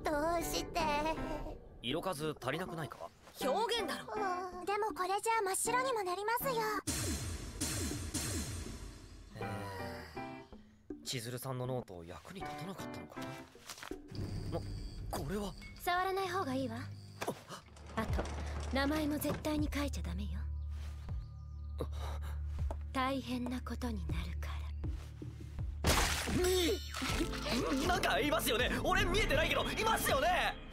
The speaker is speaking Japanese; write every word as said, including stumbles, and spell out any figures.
どうして？ 色数足りなくないか？ 表現だろ。 でもこれじゃ真っ白にもなりますよ。 えー、千鶴さんのノート役に立たなかったのかな。これは触らない方がいいわ。あと名前も絶対に書いちゃダメよ。大変なことになるから。 なんかいますよね。俺見えてないけどいますよね。